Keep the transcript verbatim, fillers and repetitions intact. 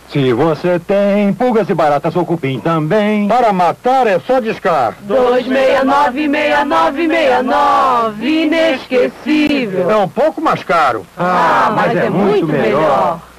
Se você tem pulgas e baratas ou cupim também, para matar é só discar. dois seis nove, seis nove seis nove, inesquecível. É um pouco mais caro. Ah, mas, mas é, é muito melhor. melhor.